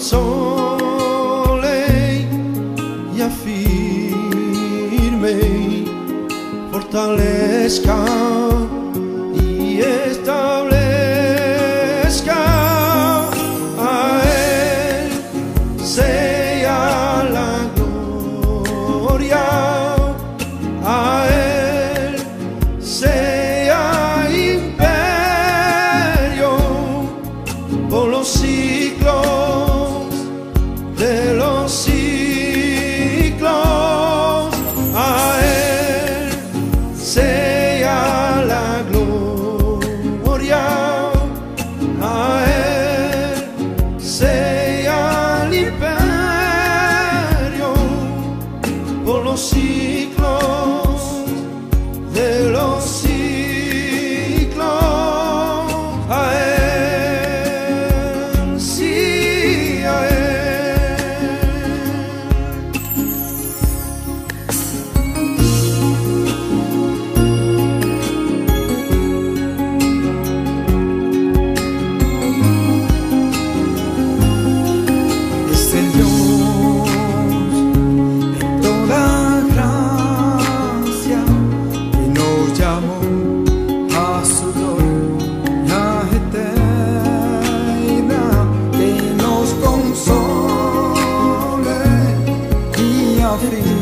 console y afirme, fortalezca y establezca. A Él sea la gloria, a Él sea imperio por los siglos de los siglos. A Él sea la gloria, a Él sea el imperio por los siglos de los siglos. A Él, sí, a Es el Dios de toda gracia que nos llamó a su gloria eterna, que nos console y afirme,